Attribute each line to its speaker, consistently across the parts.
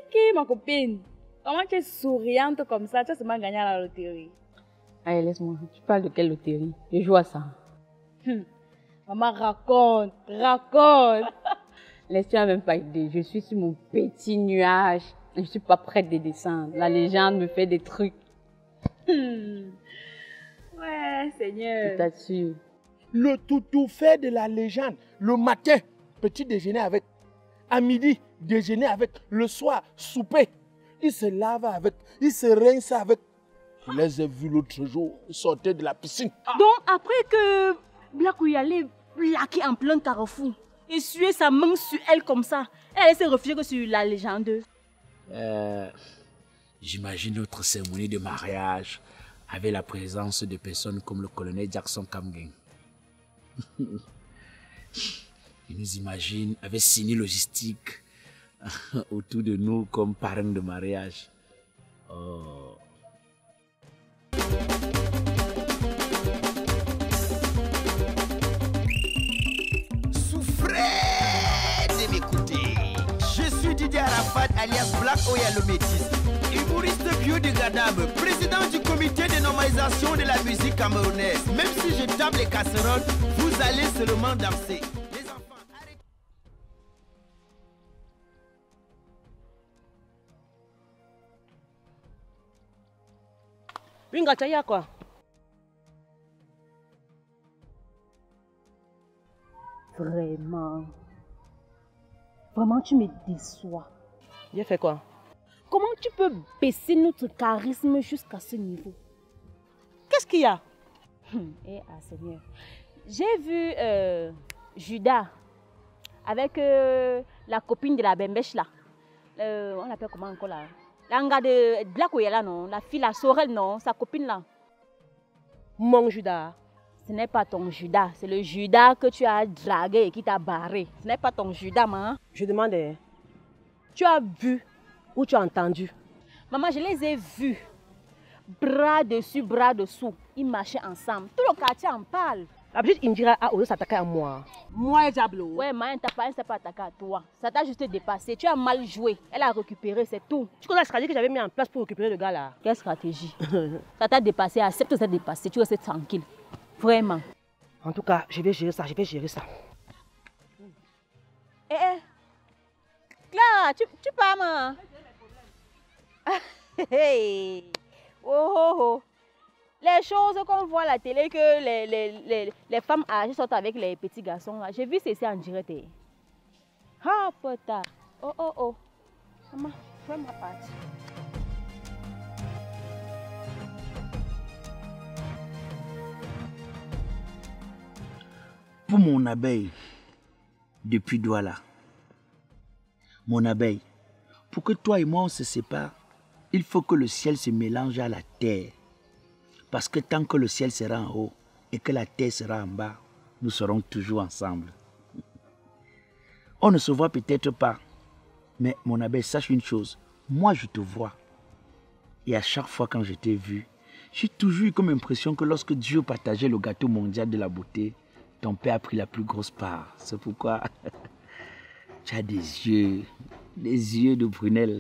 Speaker 1: Kiki, ma copine. Comment tu es souriante comme ça? Tu as seulement gagné à la loterie.
Speaker 2: Allez, laisse-moi. Tu parles de quelle loterie? Je joue à ça.
Speaker 1: Maman, raconte.
Speaker 2: Laisse-moi même pas idée. Je suis sur mon petit nuage. Je ne suis pas prête de descendre. La légende me fait des trucs.
Speaker 1: Ouais, Seigneur.
Speaker 2: Je t'assure.
Speaker 3: Le tout fait de la légende. Le matin, petit déjeuner avec. À midi, déjeuner avec. Le soir, souper. Il se lave avec. Il se rince avec. Je les ai vus l'autre jour. Ils sortaient de la piscine.
Speaker 4: Donc, après que Black allait plaquer en plein carrefour et suer sa main sur elle comme ça, elle s'est refugiée que sur la légende.
Speaker 5: J'imagine notre cérémonie de mariage avec la présence de personnes comme le colonel Jackson Kamgen. Il nous imagine avec Sini Logistique autour de nous comme parrain de mariage. Oh.
Speaker 6: Souffrez de m'écouter. Je suis Didier Arafat alias Black Oya le Métis, humoriste biodégradable, président du comité de normalisation de la musique camerounaise. Même si je tape les casseroles, vous allez seulement danser. Les enfants, arrêtez.
Speaker 4: Winga Chaya quoi?
Speaker 2: Vraiment, tu me déçois.
Speaker 4: J'ai fait quoi?
Speaker 2: Comment tu peux baisser notre charisme jusqu'à ce niveau?
Speaker 4: Qu'est-ce qu'il y a?
Speaker 2: Seigneur. J'ai vu Judas avec la copine de la Bembèche là. On l'appelle comment encore là? La nga de Black Oyala non? La fille la Sorel non? Sa copine là.
Speaker 4: Mon Judas.
Speaker 2: Ce n'est pas ton Judas, c'est le Judas que tu as dragué et qui t'a barré. Ce n'est pas ton Judas, maman.
Speaker 4: Je demandais, tu as vu ou tu as entendu?
Speaker 2: Maman, je les ai vus. Bras dessus, bras dessous. Ils marchaient ensemble. Tout le quartier en parle.
Speaker 4: D'habitude, il me dira à osé s'attaquer à moi. Moi, Diablo.
Speaker 2: Ouais, maman, elle ne s'est pas attaqué à toi. Ça t'a juste dépassé. Tu as mal joué. Elle a récupéré, c'est tout.
Speaker 4: Tu connais la stratégie que j'avais mis en place pour récupérer le gars là?
Speaker 2: Quelle stratégie? Ça t'a dépassé. Accepte que ça t'a dépassé. Tu restes tranquille. Vraiment.
Speaker 4: En tout cas, je vais gérer ça,
Speaker 2: Clara, tu pars, maman. Les choses qu'on voit à la télé, que les femmes âgées sortent avec les petits garçons, là. J'ai vu ceci en direct. Ah, putain. Oh. Maman, fais ma partie.
Speaker 5: Pour mon abeille, depuis Douala, mon abeille, pour que toi et moi on se sépare, il faut que le ciel se mélange à la terre. Parce que tant que le ciel sera en haut et que la terre sera en bas, nous serons toujours ensemble. On ne se voit peut-être pas, mais mon abeille, sache une chose, moi je te vois. Et à chaque fois quand je t'ai vu, j'ai toujours eu comme impression que lorsque Dieu partageait le gâteau mondial de la beauté, ton père a pris la plus grosse part. C'est pourquoi tu as des yeux de prunelle.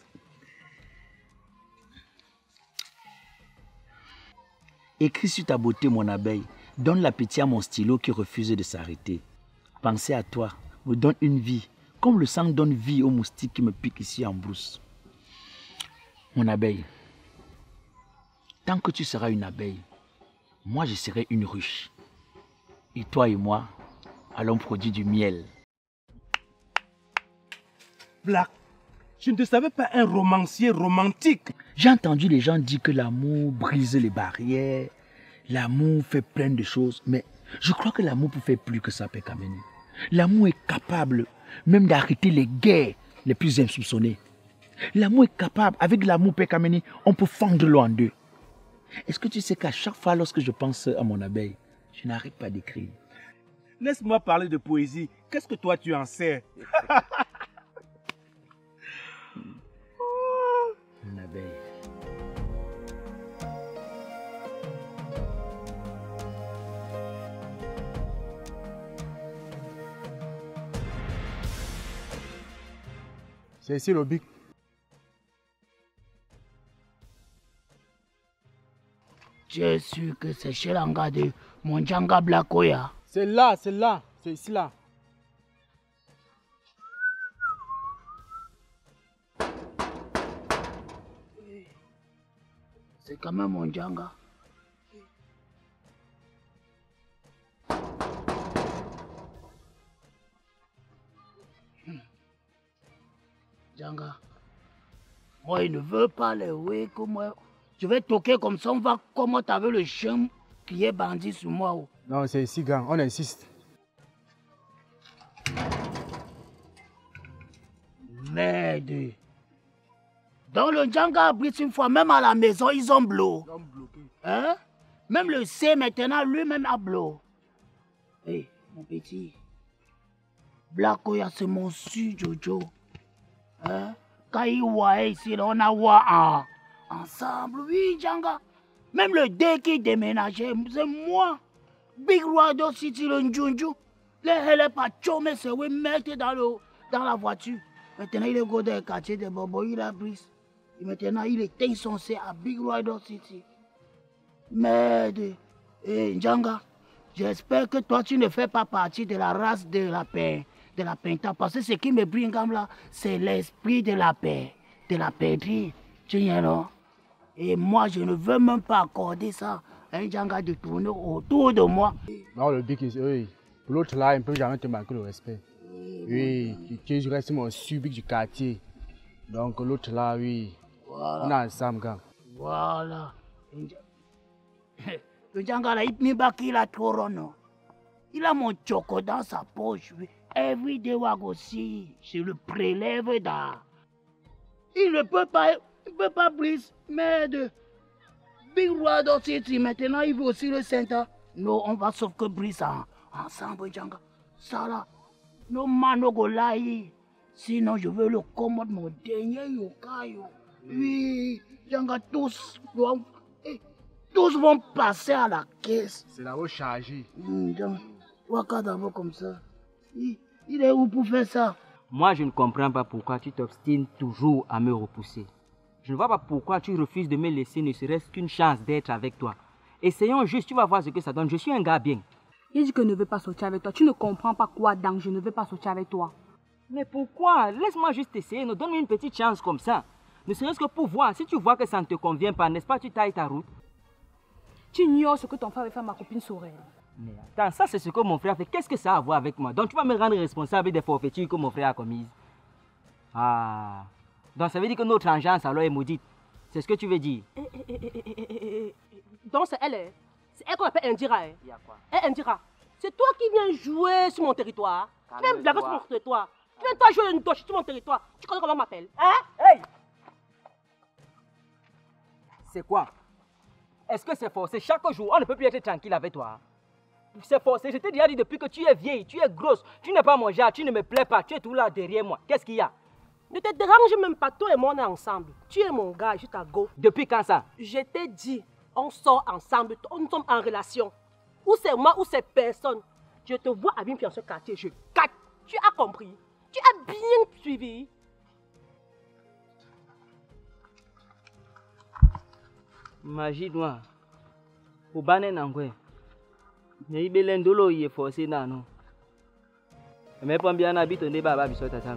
Speaker 5: Écris sur ta beauté, mon abeille. Donne l'appétit à mon stylo qui refuse de s'arrêter. Penser à toi me donne une vie, comme le sang donne vie aux moustiques qui me piquent ici en brousse. Mon abeille, tant que tu seras une abeille, moi je serai une ruche. Et toi et moi, allons produire du miel.
Speaker 3: Black, je ne te savais pas un romancier romantique.
Speaker 5: J'ai entendu les gens dire que l'amour brise les barrières, l'amour fait plein de choses, mais je crois que l'amour peut faire plus que ça, Père Kameni. L'amour est capable même d'arrêter les guerres les plus insoupçonnées. L'amour est capable, avec l'amour, Père Kameni, on peut fendre l'eau en deux. Est-ce que tu sais qu'à chaque fois lorsque je pense à mon abeille, je n'arrête pas d'écrire.
Speaker 3: Laisse-moi parler de poésie. Qu'est-ce que toi tu en sais?
Speaker 5: Mon abeille.
Speaker 3: C'est ici le bic.
Speaker 5: Tu es sûr que c'est chez l'anga de mon Djanga Blakoya?
Speaker 3: C'est là, c'est ici là.
Speaker 5: C'est quand même mon Djanga. Djanga, moi il ne veut pas les oui comme moi. Je vais toquer comme ça, on va comment t'avais le chien qui est bandit sur moi. Oh.
Speaker 3: Non, c'est ici, gang, on insiste.
Speaker 5: Merde. Dans le Djanga abrite une fois, même à la maison, ils ont bloqué. Hein? Même le C maintenant, lui-même a bloqué. Hé, mon petit. Blakoya, c'est mon su, Jojo. Hein? Quand il voit ici, on a voix ensemble. Oui, Djanga. Même le dé qui déménageait, c'est moi. Big Rado City, le Njunju. Elle est pas chômée, c'est oui, mettre dans la voiture. Maintenant, il est go dans le quartier de Bobo, il a brise. Et maintenant, il éteint son C à Big Rider City. Merde. Eh, Djanga, j'espère que toi, tu ne fais pas partie de la race de la paix, de la Pinta. Parce que ce qui me brille là, c'est l'esprit de la paix, de la perdrie. Tu sais, non? Et moi, je ne veux même pas accorder ça à un Djanga de tourner autour de moi.
Speaker 3: Non, le big is, oui. Pour l'autre là, il ne peut jamais te manquer le respect. Oui, tu restes mon subit du quartier. Donc l'autre là, oui. Voilà. On est ensemble, gars.
Speaker 5: Voilà. Le Djanga là, il a trop rond. Il a mon choco dans sa poche. Every day, aussi, je le prélève là. Il ne peut pas briser. Merde. Big Rado City, maintenant il veut aussi le centre. Non, on va sauf que briser ensemble, Djanga. Ça là. No mano go lai. Sinon, je veux le commode mon dernier yokai. Oui, Djanga, tous vont passer à la caisse.
Speaker 3: C'est là où charger.
Speaker 5: Djanga, Waka d'abord comme ça. Il est où pour faire ça?
Speaker 7: Moi, je ne comprends pas pourquoi tu t'obstines toujours à me repousser. Je ne vois pas pourquoi tu refuses de me laisser ne serait-ce qu'une chance d'être avec toi. Essayons juste, tu vas voir ce que ça donne. Je suis un gars bien.
Speaker 4: Il dit que je ne veux pas sortir avec toi. Tu ne comprends pas quoi, donc je ne veux pas sortir avec toi.
Speaker 7: Mais pourquoi? Laisse-moi juste essayer. Donne-moi une petite chance comme ça. Ne serait-ce que pour voir. Si tu vois que ça ne te convient pas, n'est-ce pas, tu tailles ta route.
Speaker 4: Tu ignores ce que ton frère veut faire ma copine Sorel.
Speaker 7: Mais attends, ça c'est ce que mon frère fait. Qu'est-ce que ça a à voir avec moi? Donc tu vas me rendre responsable des forfaitures que mon frère a commises. Ah. Donc ça veut dire que notre engeance alors est maudite. C'est ce que tu veux dire?
Speaker 4: Donc c'est elle. C'est elle qu'on appelle Indira.
Speaker 7: Il y a quoi?
Speaker 4: Hé Indira, c'est toi qui viens jouer sur mon territoire. Tu viens me blaguer sur mon territoire. Tu viens toi jouer une doche sur mon territoire. Tu connais comment on m'appelle? Hein?
Speaker 7: Hey! C'est quoi? Est-ce que c'est forcé? Chaque jour, on ne peut plus être tranquille avec toi. C'est forcé. Je t'ai déjà dit depuis que tu es vieille, tu es grosse, tu n'es pas mon genre, tu ne me plais pas, tu es tout là derrière moi. Qu'est-ce qu'il y a?
Speaker 4: Ne te dérange même pas, toi et moi on est ensemble. Tu es mon gars, je t'ago.
Speaker 7: Depuis quand ça?
Speaker 4: Je t'ai dit, on sort ensemble, nous sommes en relation. Ou c'est moi ou c'est personne. Je te vois avec une fille dans ce quartier, je cache. Tu as compris? Tu as bien suivi?
Speaker 7: Magie noire. Pour banner n'angoué. Mais il est l'endolo il est forcé non. Mais pas bien habité on est baba biso tatam.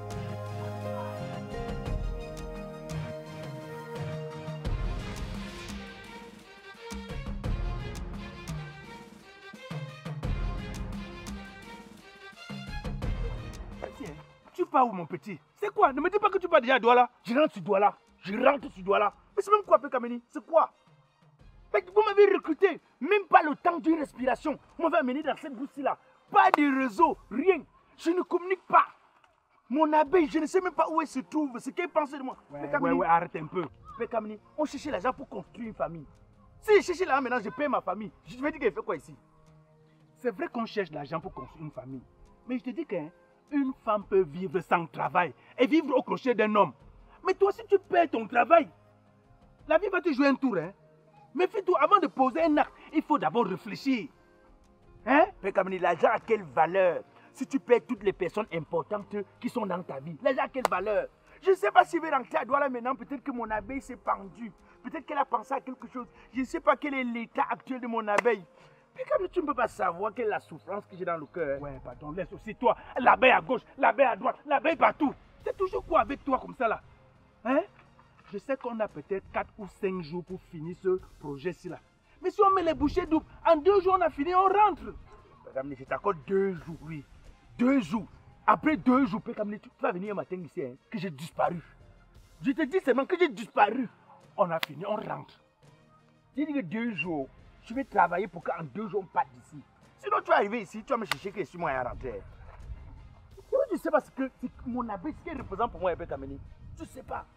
Speaker 3: Tu pars où, mon petit? C'est quoi? Ne me dis pas que tu pars déjà à Douala. Je rentre sur Douala. Mais c'est même quoi, Pekameni? C'est quoi? Vous m'avez recruté. Même pas le temps d'une respiration. Vous m'avez amené dans cette bourse-là. Pas de réseau, rien. Je ne communique pas. Mon abeille, je ne sais même pas où elle se trouve. Ce qu'elle pense de moi. Ouais, arrête un peu. Pekameni, on cherchait l'argent pour construire une famille. Si je cherche l'argent maintenant, je paie ma famille. Je vais dire qu'elle fait quoi ici? C'est vrai qu'on cherche l'argent pour construire une famille. Mais je te dis qu'une femme peut vivre sans travail et vivre au crochet d'un homme. Mais toi, si tu perds ton travail, la vie va te jouer un tour. Mais fais-toi, avant de poser un acte, il faut d'abord réfléchir. Pekameni, l'argent a quelle valeur? Si tu perds toutes les personnes importantes qui sont dans ta vie, l'argent a quelle valeur? Je ne sais pas si je vais rentrer à Douala maintenant, peut-être que mon abeille s'est pendue. Peut-être qu'elle a pensé à quelque chose. Je ne sais pas quel est l'état actuel de mon abeille. Mais comme tu ne peux pas savoir quelle est la souffrance que j'ai dans le cœur. Ouais, pardon, laisse aussi toi. L'abeille à gauche, l'abeille à droite, l'abeille partout. C'est toujours quoi avec toi comme ça là? Hein? Je sais qu'on a peut-être 4 ou 5 jours pour finir ce projet-ci là. Mais si on met les bouchées doubles, en 2 jours on a fini, on rentre. Madame, je t'accorde 2 jours, oui. 2 jours. Après 2 jours, tu vas venir un matin ici, hein, que j'ai disparu. Je te dis seulement que j'ai disparu. On a fini, on rentre. J'ai dit que 2 jours, je vais travailler pour qu'en 2 jours on parte d'ici. Sinon tu vas arriver ici, tu vas me chercher que je suis moi à rentrer. Tu sais pas ce que mon abeille, ce qu'elle représente pour moi, elle peut t'amener. Tu sais pas.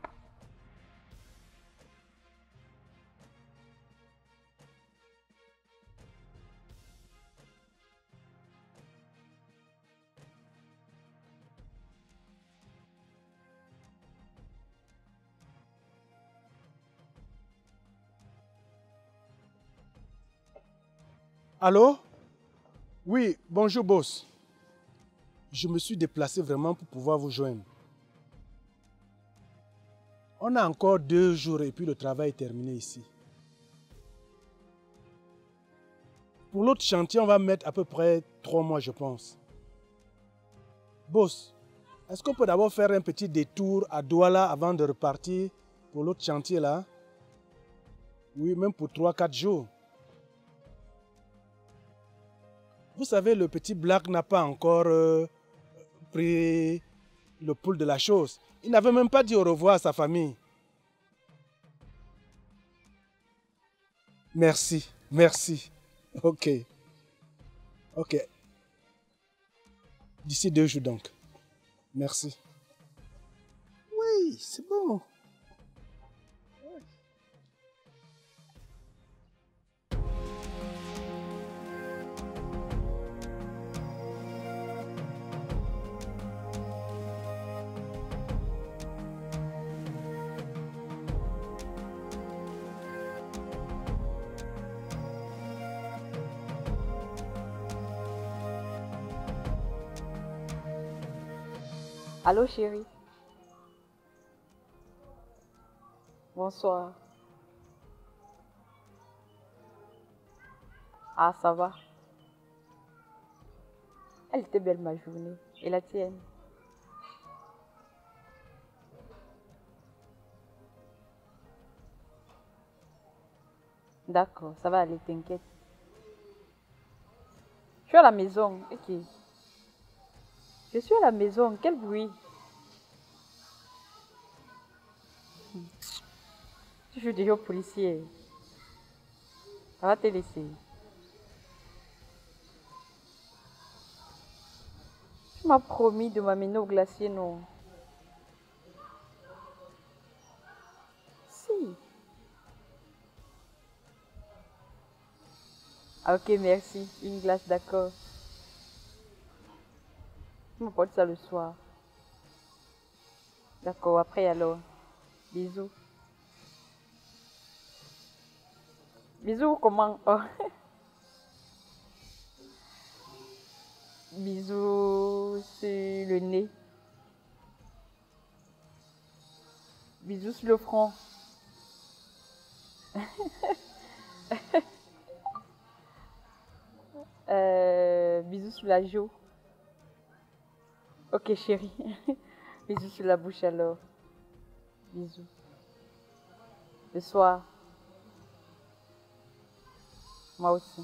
Speaker 8: Allô? Oui, bonjour boss. Je me suis déplacé vraiment pour pouvoir vous joindre. On a encore 2 jours et puis le travail est terminé ici. Pour l'autre chantier, on va mettre à peu près 3 mois, je pense. Boss, est-ce qu'on peut d'abord faire un petit détour à Douala avant de repartir pour l'autre chantier là? Oui, même pour 3-4 jours. Vous savez, le petit Black n'a pas encore pris le pouls de la chose. Il n'avait même pas dit au revoir à sa famille. Merci, merci. Ok. Ok. D'ici 2 jours donc. Merci. Oui, c'est bon.
Speaker 9: Allô chérie. Bonsoir. Ah, ça va. Elle était belle ma journée. Et la tienne? D'accord, ça va aller, t'inquiète. Je suis à la maison. Ok. Je suis à la maison. Quel bruit? Je suis déjà au policier. Ça va te laisser. Tu m'as promis de m'amener au glacier, non? Si. Ah, ok, merci. Une glace, d'accord. Tu me portes ça le soir. D'accord, après alors. Bisous. Bisous, comment? Oh. Bisous sur le nez. Bisous sur le front. Bisous sur la joue. Ok chérie. Bisous sur la bouche alors. Bisous. Le soir. Moi aussi.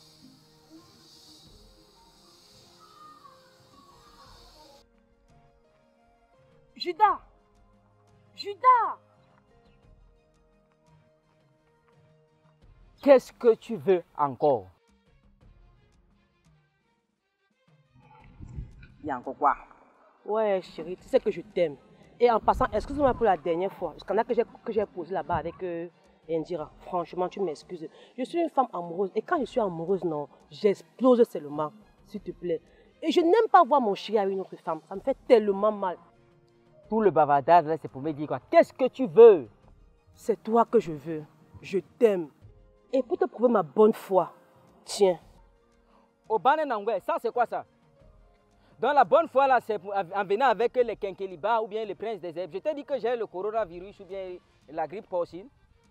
Speaker 4: Judas! Judas!
Speaker 7: Qu'est-ce que tu veux encore?
Speaker 4: Il y a encore quoi? Ouais, chérie, tu sais que je t'aime. Et en passant, excuse-moi pour la dernière fois, le scandale que j'ai posé là-bas avec Indira. Franchement, tu m'excuses. Je suis une femme amoureuse. Et quand je suis amoureuse, non, j'explose seulement. S'il te plaît. Et je n'aime pas voir mon chéri avec une autre femme. Ça me fait tellement mal.
Speaker 7: Tout le bavardage, là, c'est pour me dire quoi? Qu'est-ce que tu veux?
Speaker 4: C'est toi que je veux. Je t'aime. Et pour te prouver ma bonne foi, tiens.
Speaker 7: Obane Nangwe, ça c'est quoi ça? Dans la bonne foi, là, c'est en venant avec les quinquelibas ou bien les princes des herbes. Je t'ai dit que j'ai le coronavirus ou bien la grippe porcine.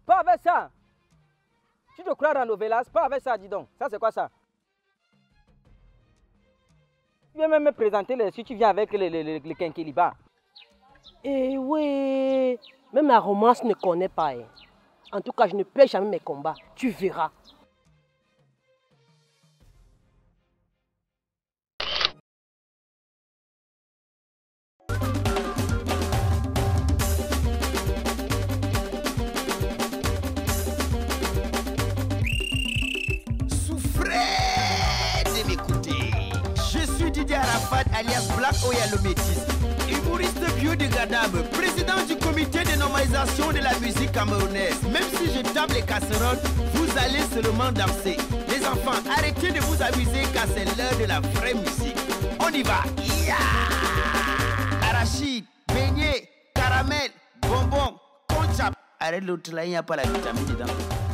Speaker 7: Pas avec ça. Tu te crois dans Novelas? Pas avec ça, dis donc. Ça, c'est quoi ça? Tu viens même me présenter si tu viens avec le quinquiliba.
Speaker 4: Eh oui, même la romance ne connaît pas. Hein. En tout cas, je ne perds jamais mes combats. Tu verras.
Speaker 6: Didier Arafat alias Black Oya le Métis, humoriste biodégradable, président du comité de normalisation de la musique camerounaise. Même si je tape les casseroles, vous allez seulement danser. Les enfants, arrêtez de vous amuser car c'est l'heure de la vraie musique. On y va. Arachide, beignet, caramel, bonbon, conchap. Arrête l'autre là, il n'y a pas la vitamine dedans.